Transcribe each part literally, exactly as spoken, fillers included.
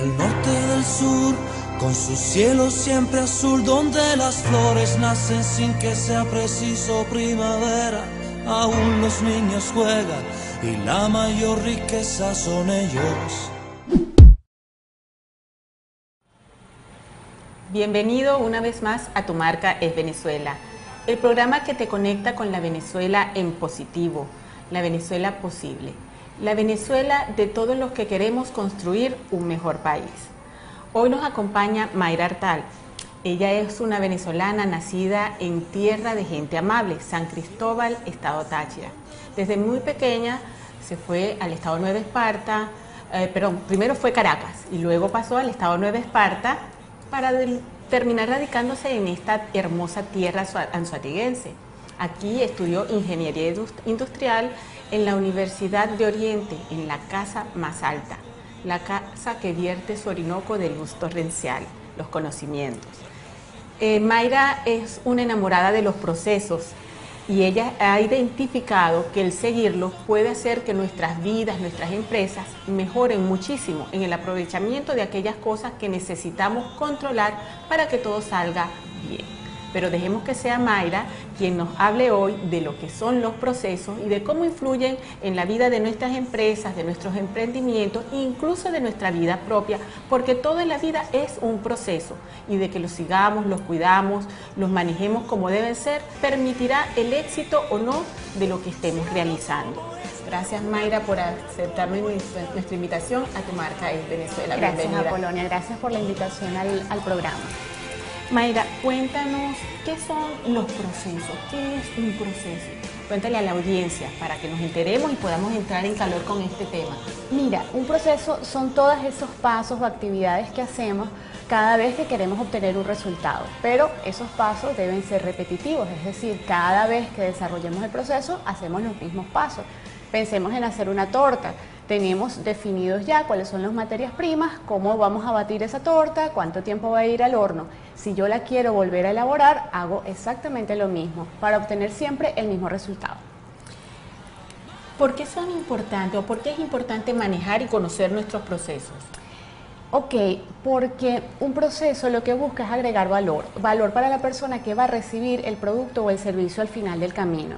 al norte del sur, con su cielo siempre azul, donde las flores nacen sin que sea preciso primavera. Aún los niños juegan y la mayor riqueza son ellos. Bienvenido una vez más a Tu Marca es Venezuela, el programa que te conecta con la Venezuela en positivo, la Venezuela posible, la Venezuela de todos los que queremos construir un mejor país. Hoy nos acompaña Mayra Artal. Ella es una venezolana nacida en tierra de gente amable, San Cristóbal, estado Táchira. Desde muy pequeña se fue al estado Nueva Esparta, eh, perdón, primero fue Caracas y luego pasó al estado Nueva Esparta para del, terminar radicándose en esta hermosa tierra anzoátegüense. Aquí estudió Ingeniería Industrial en la Universidad de Oriente, en la casa más alta, la casa que vierte su Orinoco de luz torrencial, los conocimientos. Eh, Mayra es una enamorada de los procesos y ella ha identificado que el seguirlos puede hacer que nuestras vidas, nuestras empresas mejoren muchísimo en el aprovechamiento de aquellas cosas que necesitamos controlar para que todo salga bien. Pero dejemos que sea Mayra quien nos hable hoy de lo que son los procesos y de cómo influyen en la vida de nuestras empresas, de nuestros emprendimientos, incluso de nuestra vida propia, porque todo en la vida es un proceso y de que los sigamos, los cuidamos, los manejemos como deben ser, permitirá el éxito o no de lo que estemos realizando. Gracias Mayra por aceptarme nuestra, nuestra invitación a Tu Marca es Venezuela. Gracias Bienvenida. Apolonia, gracias por la invitación al, al programa. Mayra, cuéntanos qué son los procesos, qué es un proceso. Cuéntale a la audiencia para que nos enteremos y podamos entrar en calor con este tema. Mira, un proceso son todos esos pasos o actividades que hacemos cada vez que queremos obtener un resultado, pero esos pasos deben ser repetitivos, es decir, cada vez que desarrollemos el proceso hacemos los mismos pasos. Pensemos en hacer una torta. Tenemos definidos ya cuáles son las materias primas, cómo vamos a batir esa torta, cuánto tiempo va a ir al horno. Si yo la quiero volver a elaborar, hago exactamente lo mismo para obtener siempre el mismo resultado. ¿Por qué son importantes o por qué es importante manejar y conocer nuestros procesos? Ok, porque un proceso lo que busca es agregar valor, valor para la persona que va a recibir el producto o el servicio al final del camino.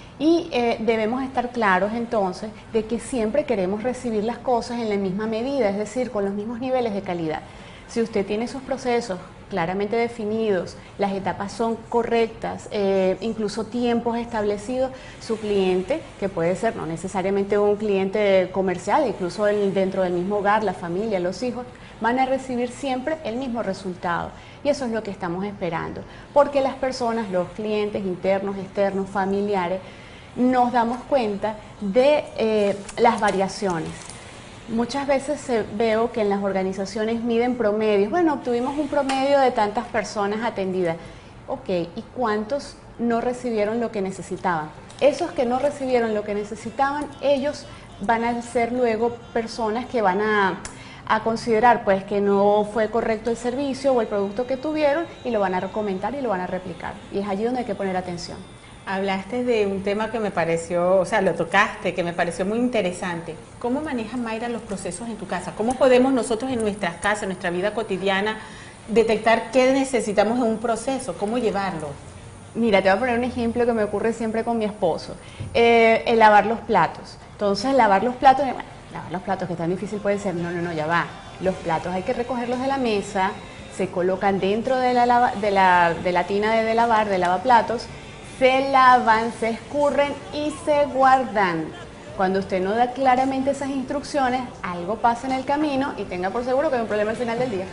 Y eh, debemos estar claros entonces de que siempre queremos recibir las cosas en la misma medida, es decir, con los mismos niveles de calidad. Si usted tiene sus procesos claramente definidos, las etapas son correctas, eh, incluso tiempos establecidos, su cliente, que puede ser no necesariamente un cliente comercial, incluso el, dentro del mismo hogar, la familia, los hijos, van a recibir siempre el mismo resultado. Y eso es lo que estamos esperando, porque las personas, los clientes internos, externos, familiares, nos damos cuenta de eh, las variaciones. Muchas veces se, veo que en las organizaciones miden promedios. Bueno, obtuvimos un promedio de tantas personas atendidas. Ok, ¿y cuántos no recibieron lo que necesitaban? Esos que no recibieron lo que necesitaban, ellos van a ser luego personas que van a, a considerar pues que no fue correcto el servicio o el producto que tuvieron y lo van a comentar y lo van a replicar. Y es allí donde hay que poner atención. Hablaste de un tema que me pareció, o sea, lo tocaste, que me pareció muy interesante. ¿Cómo maneja Mayra los procesos en tu casa? ¿Cómo podemos nosotros en nuestras casas, en nuestra vida cotidiana, detectar qué necesitamos en un proceso? ¿Cómo llevarlo? Mira, te voy a poner un ejemplo que me ocurre siempre con mi esposo. Eh, el lavar los platos. Entonces, lavar los platos, bueno, lavar los platos, que tan difícil puede ser. No, no, no, ya va. Los platos hay que recogerlos de la mesa, se colocan dentro de la, lava, de la, de la tina de, de lavar, de lavaplatos, se lavan, se escurren y se guardan. Cuando usted no da claramente esas instrucciones, algo pasa en el camino y tenga por seguro que hay un problema al final del día.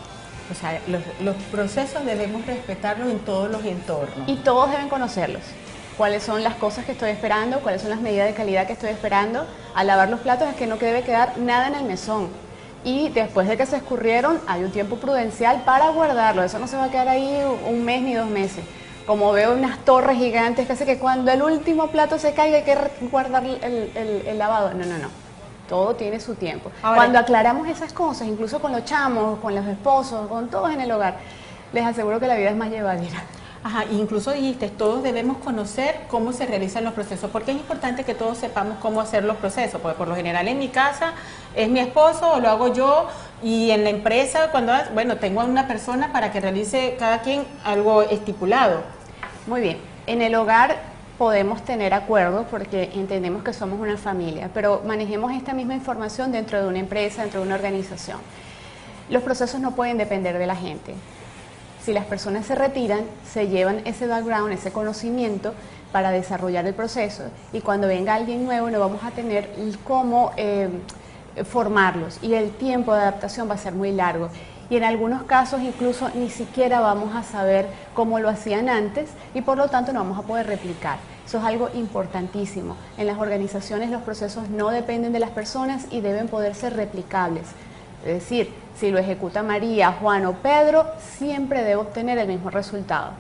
O sea, los, los procesos debemos respetarlos en todos los entornos. Y todos deben conocerlos. Cuáles son las cosas que estoy esperando, cuáles son las medidas de calidad que estoy esperando. Al lavar los platos es que no debe quedar nada en el mesón. Y después de que se escurrieron, hay un tiempo prudencial para guardarlo. Eso no se va a quedar ahí un mes ni dos meses. Como veo unas torres gigantes que hace que cuando el último plato se caiga hay que guardar el, el, el lavado. No, no, no. Todo tiene su tiempo. Ahora, cuando aclaramos esas cosas, incluso con los chamos, con los esposos, con todos en el hogar, les aseguro que la vida es más llevadera. Ajá, incluso dijiste, todos debemos conocer cómo se realizan los procesos, porque es importante que todos sepamos cómo hacer los procesos, porque por lo general en mi casa es mi esposo o lo hago yo, y en la empresa, cuando, bueno, tengo a una persona para que realice cada quien algo estipulado. Muy bien, en el hogar podemos tener acuerdos porque entendemos que somos una familia, pero manejemos esta misma información dentro de una empresa, dentro de una organización. Los procesos no pueden depender de la gente. Si las personas se retiran, se llevan ese background, ese conocimiento para desarrollar el proceso, y cuando venga alguien nuevo no vamos a tener cómo eh, formarlos, y el tiempo de adaptación va a ser muy largo. Y en algunos casos incluso ni siquiera vamos a saber cómo lo hacían antes, y por lo tanto no vamos a poder replicar. Eso es algo importantísimo. En las organizaciones los procesos no dependen de las personas y deben poder ser replicables. Es decir, si lo ejecuta María, Juan o Pedro, siempre debe obtener el mismo resultado.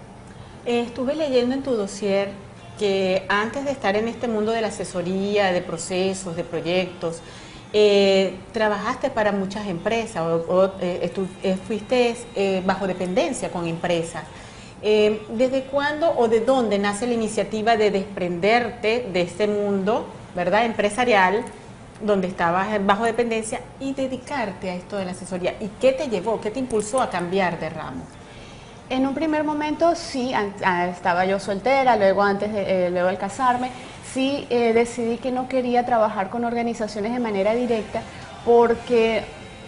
Eh, estuve leyendo en tu dossier que antes de estar en este mundo de la asesoría, de procesos, de proyectos, eh, trabajaste para muchas empresas o, o eh, tú, eh, fuiste eh, bajo dependencia con empresas. Eh, ¿Desde cuándo o de dónde nace la iniciativa de desprenderte de este mundo, ¿verdad?, empresarial, donde estabas bajo dependencia, y dedicarte a esto de la asesoría? ¿Y qué te llevó, qué te impulsó a cambiar de ramo? En un primer momento sí, estaba yo soltera, luego antes de, eh, luego al casarme, sí eh, decidí que no quería trabajar con organizaciones de manera directa porque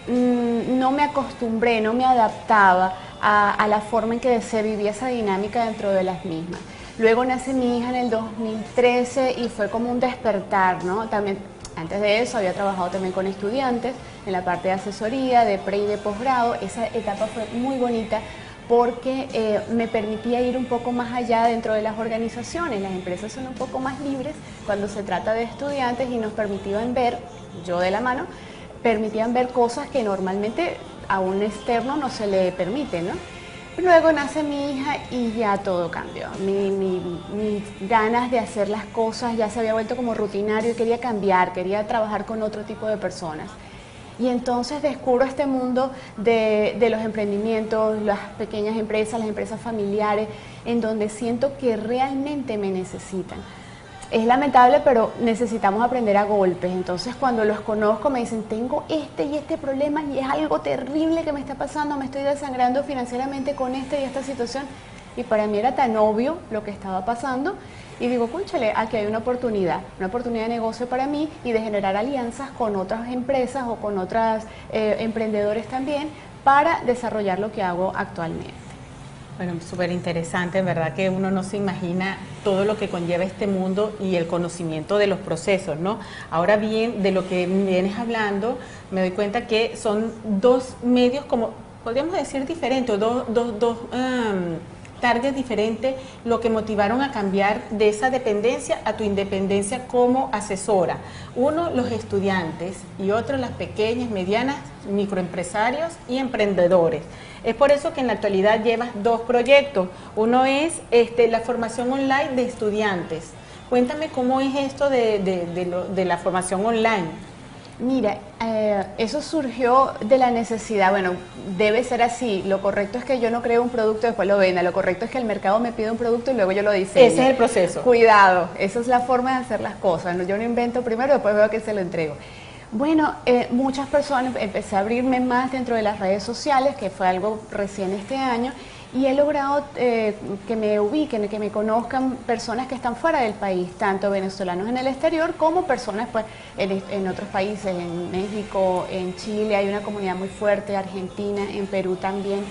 mmm, no me acostumbré, no me adaptaba a, a la forma en que se vivía esa dinámica dentro de las mismas. Luego nace mi hija en el dos mil trece y fue como un despertar, ¿no? También antes de eso había trabajado también con estudiantes en la parte de asesoría, de pre y de posgrado. Esa etapa fue muy bonita porque eh, me permitía ir un poco más allá dentro de las organizaciones. Las empresas son un poco más libres cuando se trata de estudiantes y nos permitían ver, yo de la mano, permitían ver cosas que normalmente a un externo no se le permite, ¿no? Luego nace mi hija y ya todo cambió. Mi, mi, mis ganas de hacer las cosas ya se había vuelto como rutinario y quería cambiar, quería trabajar con otro tipo de personas. Y entonces descubro este mundo de, de los emprendimientos, las pequeñas empresas, las empresas familiares, en donde siento que realmente me necesitan. Es lamentable, pero necesitamos aprender a golpes. Entonces cuando los conozco me dicen, tengo este y este problema y es algo terrible que me está pasando, me estoy desangrando financieramente con esta y esta situación. Y para mí era tan obvio lo que estaba pasando. Y digo, cónchale, aquí hay una oportunidad, una oportunidad de negocio para mí y de generar alianzas con otras empresas o con otros eh, emprendedores también para desarrollar lo que hago actualmente. Bueno, súper interesante, en verdad que uno no se imagina todo lo que conlleva este mundo y el conocimiento de los procesos, ¿no? Ahora bien, de lo que vienes hablando, me doy cuenta que son dos medios, como podríamos decir, diferentes, dos, dos, dos um, targets diferentes, lo que motivaron a cambiar de esa dependencia a tu independencia como asesora. Uno, los estudiantes, y otro, las pequeñas, medianas, microempresarios y emprendedores. Es por eso que en la actualidad llevas dos proyectos. Uno es este, la formación online de estudiantes. Cuéntame cómo es esto de, de, de, lo, de la formación online. Mira, eh, eso surgió de la necesidad. Bueno, debe ser así. Lo correcto es que yo no creo un producto y después lo venda. Lo correcto es que el mercado me pide un producto y luego yo lo diseño. Ese es el proceso. Cuidado, esa es la forma de hacer las cosas. Yo no invento primero y después veo que se lo entrego. Bueno, eh, muchas personas, empecé a abrirme más dentro de las redes sociales, que fue algo recién este año, y he logrado eh, que me ubiquen, que me conozcan personas que están fuera del país, tanto venezolanos en el exterior como personas pues, en, en otros países, en México, en Chile, hay una comunidad muy fuerte, Argentina, en Perú también.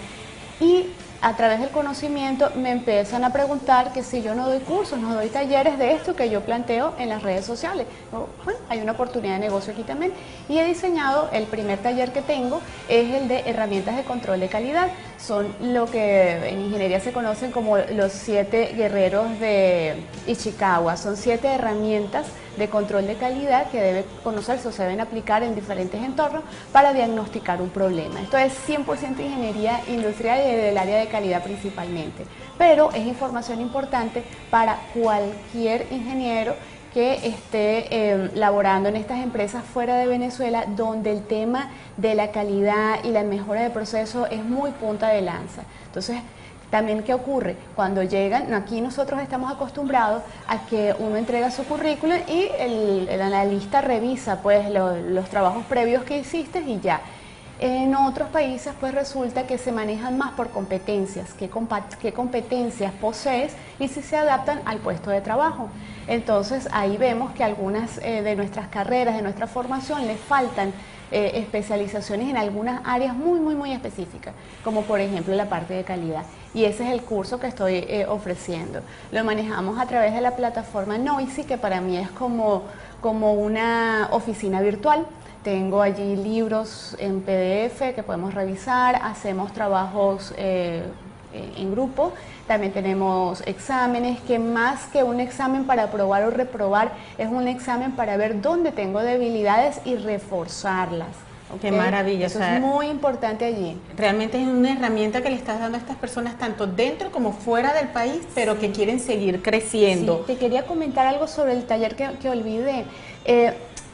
Y a través del conocimiento me empiezan a preguntar que si yo no doy cursos, no doy talleres de esto que yo planteo en las redes sociales. Bueno, hay una oportunidad de negocio aquí también y he diseñado, el primer taller que tengo es el de herramientas de control de calidad. Son lo que en ingeniería se conocen como los siete guerreros de Ichikawa. Son siete herramientas de control de calidad que debe conocerse o se deben aplicar en diferentes entornos para diagnosticar un problema. Esto es cien por ciento ingeniería industrial y del área de calidad principalmente, pero es información importante para cualquier ingeniero que esté eh, laborando en estas empresas fuera de Venezuela, donde el tema de la calidad y la mejora de proceso es muy punta de lanza. Entonces, También, ¿qué ocurre? Cuando llegan, aquí nosotros estamos acostumbrados a que uno entrega su currículum y el, el analista revisa pues lo, los trabajos previos que hiciste y ya. En otros países pues resulta que se manejan más por competencias, qué, qué competencias posees y si se adaptan al puesto de trabajo. Entonces ahí vemos que algunas eh, de nuestras carreras, de nuestra formación, les faltan eh, especializaciones en algunas áreas muy, muy, muy específicas, como por ejemplo la parte de calidad. Y ese es el curso que estoy eh, ofreciendo. Lo manejamos a través de la plataforma Noisy, que para mí es como, como una oficina virtual. Tengo allí libros en P D F que podemos revisar, hacemos trabajos eh, en grupo, también tenemos exámenes, que más que un examen para aprobar o reprobar, es un examen para ver dónde tengo debilidades y reforzarlas. ¿Okay? Qué maravilla. Eso o sea, es muy importante allí. Realmente es una herramienta que le estás dando a estas personas tanto dentro como fuera del país, pero sí, que quieren seguir creciendo. Sí, te quería comentar algo sobre el taller que, que olvidé. Eh,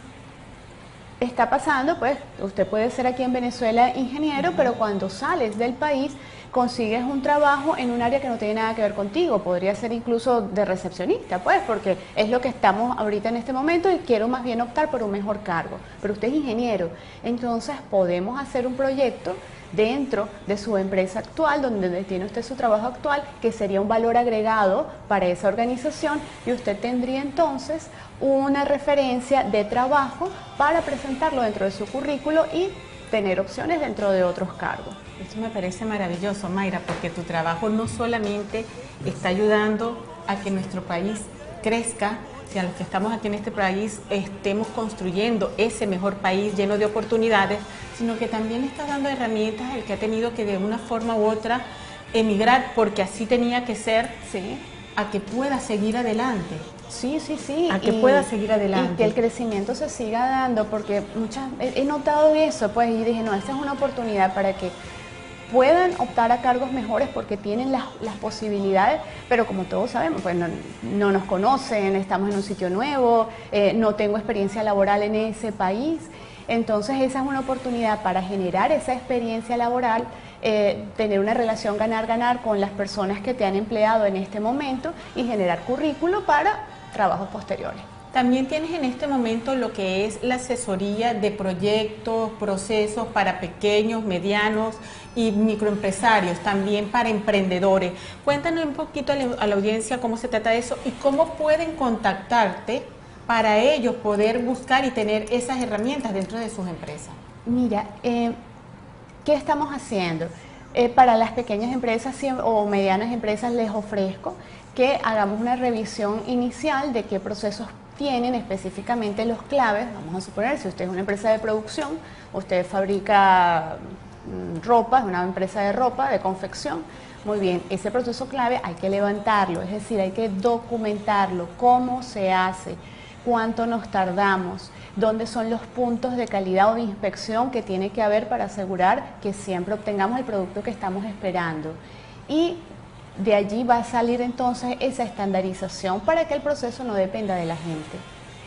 Está pasando, pues, usted puede ser aquí en Venezuela ingeniero, uh-huh, pero cuando sales del país consigues un trabajo en un área que no tiene nada que ver contigo, podría ser incluso de recepcionista, pues, porque es lo que estamos ahorita en este momento y quiero más bien optar por un mejor cargo, pero usted es ingeniero, entonces podemos hacer un proyecto dentro de su empresa actual, donde tiene usted su trabajo actual, que sería un valor agregado para esa organización y usted tendría entonces una referencia de trabajo para presentarlo dentro de su currículo y tener opciones dentro de otros cargos. Eso me parece maravilloso, Mayra, porque tu trabajo no solamente está ayudando a que nuestro país crezca, que a los que estamos aquí en este país estemos construyendo ese mejor país lleno de oportunidades, sino que también le está dando herramientas al que ha tenido que de una forma u otra emigrar, porque así tenía que ser, sí, a que pueda seguir adelante. Sí, sí, sí. A que y, pueda seguir adelante. Y que el crecimiento se siga dando, porque muchas, he, he notado eso, pues, y dije, no, esta es una oportunidad para que puedan optar a cargos mejores porque tienen las, las posibilidades, pero como todos sabemos, pues no, no nos conocen, estamos en un sitio nuevo, eh, no tengo experiencia laboral en ese país, entonces esa es una oportunidad para generar esa experiencia laboral, eh, tener una relación ganar-ganar con las personas que te han empleado en este momento y generar currículo para trabajos posteriores. También tienes en este momento lo que es la asesoría de proyectos, procesos para pequeños, medianos y microempresarios, también para emprendedores. Cuéntanos un poquito a la, a la audiencia cómo se trata de eso y cómo pueden contactarte para ellos poder buscar y tener esas herramientas dentro de sus empresas. Mira, eh, ¿qué estamos haciendo? Eh, para las pequeñas empresas o medianas empresas les ofrezco que hagamos una revisión inicial de qué procesos tienen específicamente los claves. Vamos a suponer, si usted es una empresa de producción, usted fabrica ropa, es una empresa de ropa, de confección, muy bien, ese proceso clave hay que levantarlo, es decir, hay que documentarlo, cómo se hace, cuánto nos tardamos, dónde son los puntos de calidad o de inspección que tiene que haber para asegurar que siempre obtengamos el producto que estamos esperando. Y de allí va a salir entonces esa estandarización para que el proceso no dependa de la gente.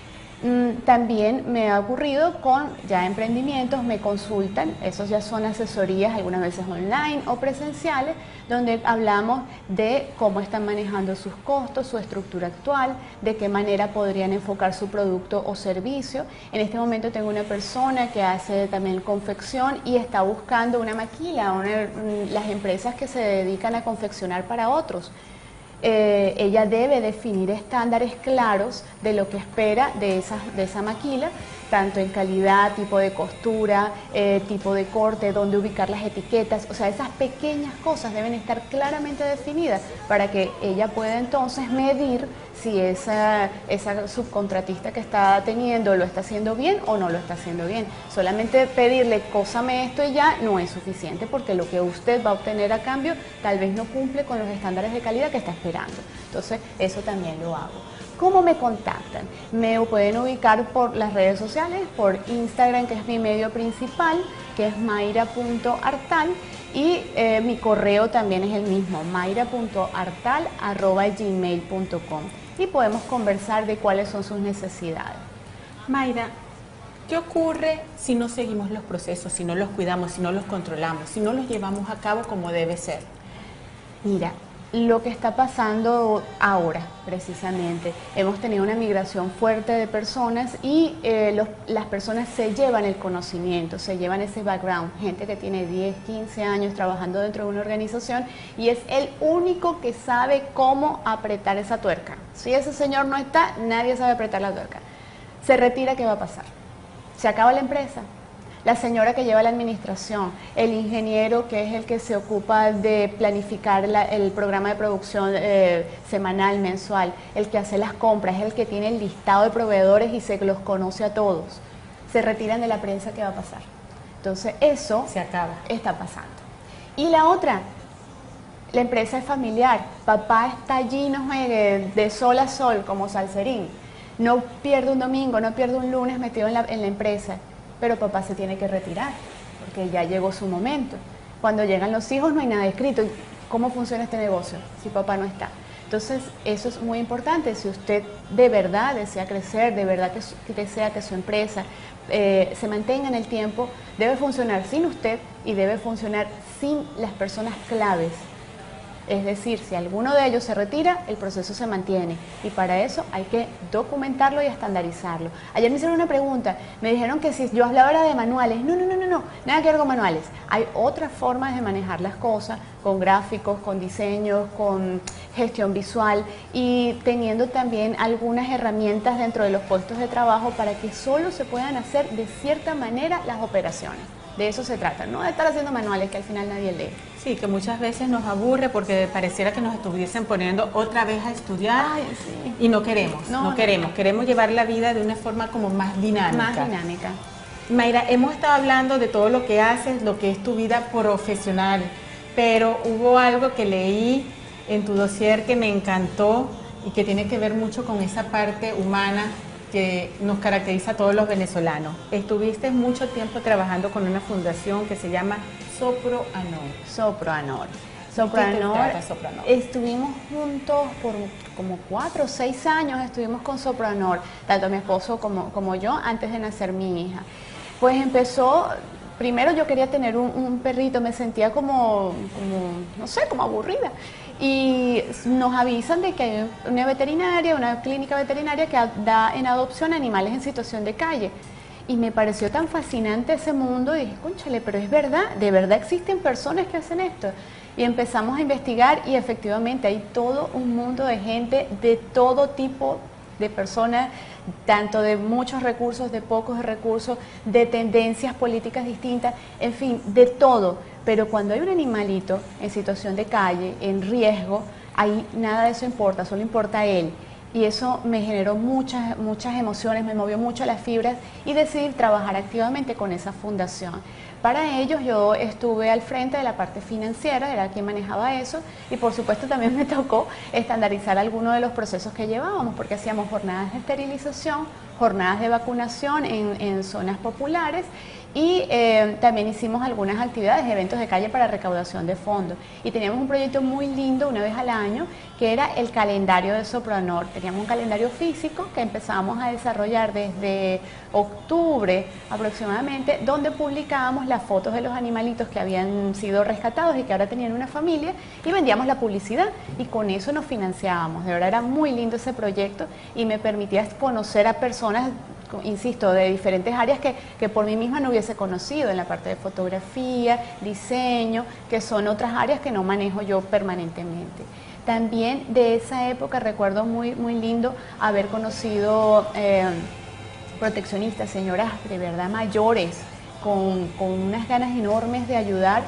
Mm, también me ha ocurrido con ya emprendimientos, me consultan, esos ya son asesorías algunas veces online o presenciales, donde hablamos de cómo están manejando sus costos, su estructura actual, de qué manera podrían enfocar su producto o servicio. En este momento tengo una persona que hace también confección y está buscando una maquila, una, las empresas que se dedican a confeccionar para otros. Eh, ella debe definir estándares claros de lo que espera de esa, de esa maquila, tanto en calidad, tipo de costura, eh, tipo de corte, dónde ubicar las etiquetas, o sea, esas pequeñas cosas deben estar claramente definidas para que ella pueda entonces medir si esa, esa subcontratista que está teniendo lo está haciendo bien o no lo está haciendo bien. Solamente pedirle, cósame esto y ya, no es suficiente porque lo que usted va a obtener a cambio tal vez no cumple con los estándares de calidad que está esperando. Entonces, eso también lo hago. ¿Cómo me contactan? Me pueden ubicar por las redes sociales, por Instagram, que es mi medio principal, que es mayra punto artal, y eh, mi correo también es el mismo, mayra punto artal arroba gmail punto com, y podemos conversar de cuáles son sus necesidades. Mayra, ¿qué ocurre si no seguimos los procesos, si no los cuidamos, si no los controlamos, si no los llevamos a cabo como debe ser? Mira, lo que está pasando ahora, precisamente, hemos tenido una migración fuerte de personas y eh, los, las personas se llevan el conocimiento, se llevan ese background, gente que tiene diez, quince años trabajando dentro de una organización y es el único que sabe cómo apretar esa tuerca. Si ese señor no está, nadie sabe apretar la tuerca. Se retira, ¿qué va a pasar? Se acaba la empresa. La señora que lleva la administración, el ingeniero que es el que se ocupa de planificar la, el programa de producción eh, semanal, mensual, el que hace las compras, es el que tiene el listado de proveedores y se los conoce a todos. Se retiran de la prensa, ¿qué va a pasar? Entonces eso se acaba. Está pasando. Y la otra, la empresa es familiar, papá está allí, no juegue de sol a sol como salserín, no pierde un domingo, no pierde un lunes metido en la, en la empresa. Pero papá se tiene que retirar, porque ya llegó su momento. Cuando llegan los hijos no hay nada escrito. ¿Cómo funciona este negocio si papá no está? Entonces, eso es muy importante. Si usted de verdad desea crecer, de verdad que, que desea que su empresa eh, se mantenga en el tiempo, debe funcionar sin usted y debe funcionar sin las personas claves. Es decir, si alguno de ellos se retira, el proceso se mantiene y para eso hay que documentarlo y estandarizarlo. Ayer me hicieron una pregunta, me dijeron que si yo hablaba de manuales. No, no, no, no, no, nada que ver con manuales. Hay otras formas de manejar las cosas, con gráficos, con diseños, con gestión visual y teniendo también algunas herramientas dentro de los puestos de trabajo para que solo se puedan hacer de cierta manera las operaciones. De eso se trata, no de estar haciendo manuales que al final nadie lee. Sí, que muchas veces nos aburre porque pareciera que nos estuviesen poniendo otra vez a estudiar. Ay, sí. Y no queremos, no, no, no queremos, no. Queremos llevar la vida de una forma como más dinámica. Más dinámica. Mayra, hemos estado hablando de todo lo que haces, lo que es tu vida profesional, pero hubo algo que leí en tu dossier que me encantó y que tiene que ver mucho con esa parte humana que nos caracteriza a todos los venezolanos. Estuviste mucho tiempo trabajando con una fundación que se llama Sopro Anor. Sopro Anor. Sopro Anor. Estuvimos juntos por como cuatro o seis años, estuvimos con Sopro Anor, tanto mi esposo como, como yo, antes de nacer mi hija. Pues empezó, primero yo quería tener un, un perrito, me sentía como, como, no sé, como aburrida. Y nos avisan de que hay una veterinaria, una clínica veterinaria que da en adopción animales en situación de calle. Y me pareció tan fascinante ese mundo y dije, cónchale, pero es verdad, de verdad existen personas que hacen esto. Y empezamos a investigar y efectivamente hay todo un mundo de gente de todo tipo de personas, tanto de muchos recursos, de pocos recursos, de tendencias políticas distintas, en fin, de todo. Pero cuando hay un animalito en situación de calle, en riesgo, ahí nada de eso importa, solo importa él. Y eso me generó muchas, muchas emociones, me movió mucho las fibras y decidí trabajar activamente con esa fundación. Para ellos yo estuve al frente de la parte financiera, era quien manejaba eso, y por supuesto también me tocó estandarizar algunos de los procesos que llevábamos, porque hacíamos jornadas de esterilización, jornadas de vacunación en, en zonas populares, y eh, también hicimos algunas actividades, eventos de calle para recaudación de fondos. Y teníamos un proyecto muy lindo una vez al año, que era el calendario de Sopro Anor. Teníamos un calendario físico que empezamos a desarrollar desde octubre aproximadamente, donde publicábamos las fotos de los animalitos que habían sido rescatados y que ahora tenían una familia, y vendíamos la publicidad, y con eso nos financiábamos. De verdad era muy lindo ese proyecto y me permitía conocer a personas, insisto, de diferentes áreas que, que por mí misma no hubiese conocido, en la parte de fotografía, diseño, que son otras áreas que no manejo yo permanentemente. También de esa época recuerdo muy, muy lindo haber conocido eh, proteccionistas, señoras de verdad mayores, con, con unas ganas enormes de ayudar,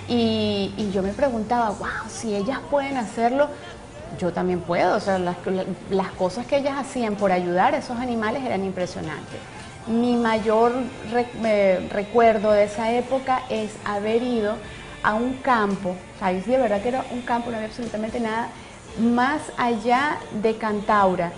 y, y yo me preguntaba, wow, si ellas pueden hacerlo, yo también puedo. O sea, las, las cosas que ellas hacían por ayudar a esos animales eran impresionantes. Mi mayor re, eh, recuerdo de esa época es haber ido a un campo, o sea, de verdad que era un campo, no había absolutamente nada, más allá de Cantaura,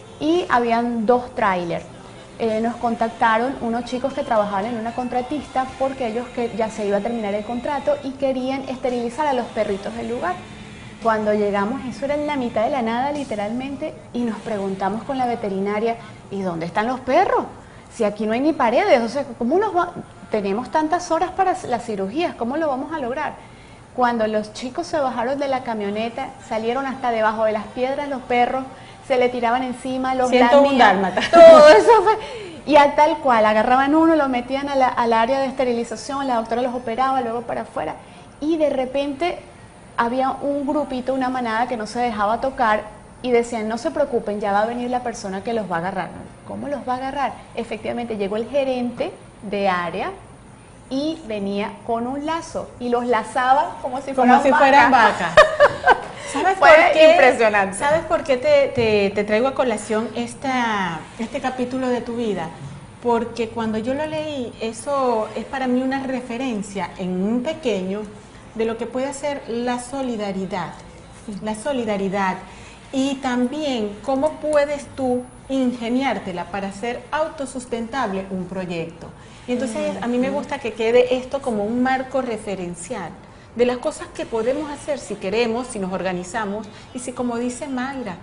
y habían dos trailers. Eh, nos contactaron unos chicos que trabajaban en una contratista porque ellos que ya se iba a terminar el contrato y querían esterilizar a los perritos del lugar. Cuando llegamos, eso era en la mitad de la nada literalmente, y nos preguntamos con la veterinaria, ¿y dónde están los perros? Si aquí no hay ni paredes, o sea, ¿cómo los va? Tenemos tantas horas para las cirugías, ¿cómo lo vamos a lograr? Cuando los chicos se bajaron de la camioneta, salieron hasta debajo de las piedras, los perros se le tiraban encima, los ciento un dálmata. Todo eso fue. Y a tal cual, agarraban uno, lo metían a la, al área de esterilización, la doctora los operaba, luego para afuera. Y de repente había un grupito, una manada que no se dejaba tocar y decían, no se preocupen, ya va a venir la persona que los va a agarrar. ¿Cómo los va a agarrar? Efectivamente, llegó el gerente de área y venía con un lazo y los lazaba como si fueran como si fueran vacas. ¿Sabes Fue por qué? impresionante. ¿Sabes por qué te, te, te traigo a colación esta, este capítulo de tu vida? Porque cuando yo lo leí, eso es para mí una referencia en un pequeño de lo que puede ser la solidaridad. La solidaridad. Y también cómo puedes tú ingeniártela para hacer autosustentable un proyecto. Y entonces a mí me gusta que quede esto como un marco referencial de las cosas que podemos hacer si queremos, si nos organizamos y si, como dice Mayra,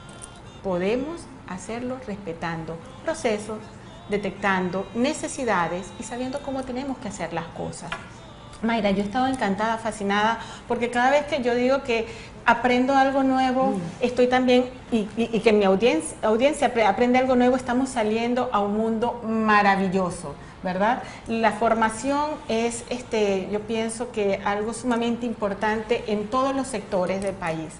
podemos hacerlo respetando procesos, detectando necesidades y sabiendo cómo tenemos que hacer las cosas. Mayra, yo he estado encantada, fascinada, porque cada vez que yo digo que aprendo algo nuevo, mm. estoy también, y, y, y que mi audiencia, audiencia aprende algo nuevo, estamos saliendo a un mundo maravilloso, ¿verdad? La formación es, este, yo pienso que algo sumamente importante en todos los sectores del país.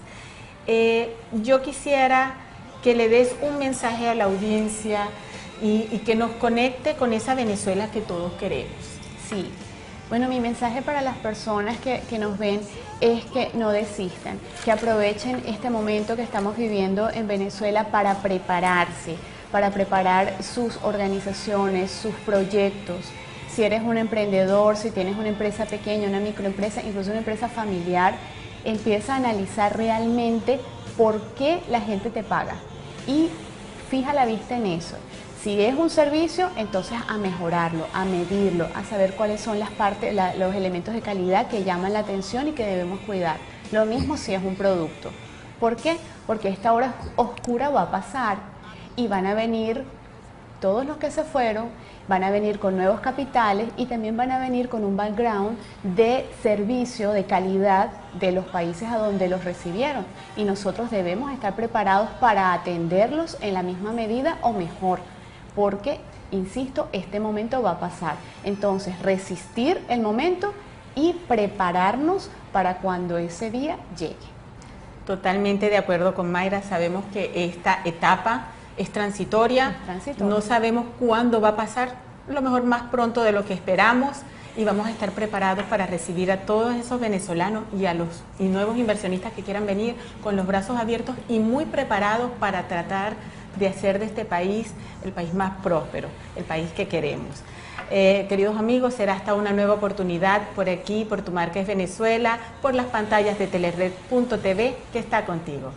Eh, yo quisiera que le des un mensaje a la audiencia y, y que nos conecte con esa Venezuela que todos queremos. Sí. Bueno, mi mensaje para las personas que, que nos ven es que no desistan, que aprovechen este momento que estamos viviendo en Venezuela para prepararse, para preparar sus organizaciones, sus proyectos. Si eres un emprendedor, si tienes una empresa pequeña, una microempresa, incluso una empresa familiar, empieza a analizar realmente por qué la gente te paga y fija la vista en eso. Si es un servicio, entonces a mejorarlo, a medirlo, a saber cuáles son las partes, la, los elementos de calidad que llaman la atención y que debemos cuidar. Lo mismo si es un producto. ¿Por qué? Porque esta hora oscura va a pasar y van a venir todos los que se fueron, van a venir con nuevos capitales y también van a venir con un background de servicio, de calidad de los países a donde los recibieron. Y nosotros debemos estar preparados para atenderlos en la misma medida o mejor. Porque, insisto, este momento va a pasar. Entonces, resistir el momento y prepararnos para cuando ese día llegue. Totalmente de acuerdo con Mayra. Sabemos que esta etapa es transitoria. Es transitoria. No sabemos cuándo va a pasar, lo mejor más pronto de lo que esperamos, y vamos a estar preparados para recibir a todos esos venezolanos y a los y nuevos inversionistas que quieran venir con los brazos abiertos y muy preparados para tratar de hacer de este país el país más próspero, el país que queremos. Eh, queridos amigos, será hasta una nueva oportunidad por aquí, por Tu Marca es Venezuela, por las pantallas de telered punto t v, que está contigo.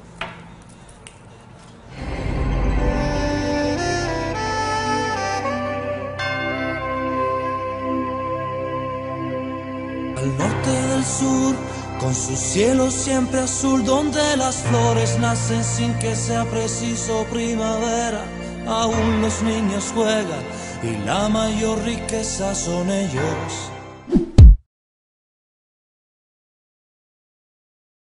Al norte del sur, con su cielo siempre azul, donde las flores nacen sin que sea preciso primavera, aún los niños juegan y la mayor riqueza son ellos.